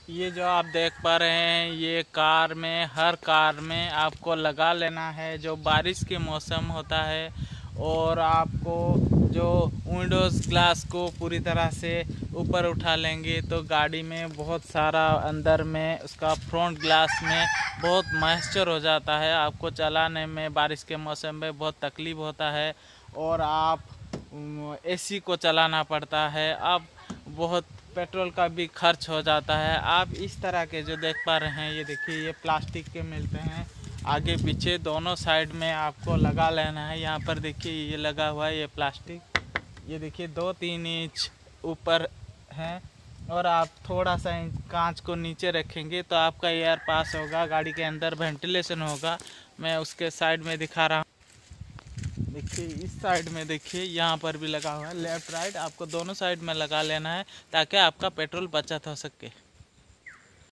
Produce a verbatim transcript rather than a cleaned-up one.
ये जो आप देख पा रहे हैं ये कार में, हर कार में आपको लगा लेना है जो बारिश के मौसम होता है। और आपको जो विंडोज़ ग्लास को पूरी तरह से ऊपर उठा लेंगे तो गाड़ी में बहुत सारा अंदर में उसका फ्रंट ग्लास में बहुत मॉइस्चर हो जाता है। आपको चलाने में बारिश के मौसम में बहुत तकलीफ़ होता है और आप एसी को चलाना पड़ता है। अब बहुत पेट्रोल का भी खर्च हो जाता है। आप इस तरह के जो देख पा रहे हैं, ये देखिए, ये प्लास्टिक के मिलते हैं, आगे पीछे दोनों साइड में आपको लगा लेना है। यहाँ पर देखिए ये लगा हुआ है, ये प्लास्टिक, ये देखिए दो तीन इंच ऊपर है। और आप थोड़ा सा कांच को नीचे रखेंगे तो आपका एयर पास होगा, गाड़ी के अंदर वेंटिलेशन होगा। मैं उसके साइड में दिखा रहा हूँ, देखिए इस साइड में देखिए, यहाँ पर भी लगा हुआ है। लेफ्ट राइट आपको दोनों साइड में लगा लेना है ताकि आपका पेट्रोल बचत हो सके।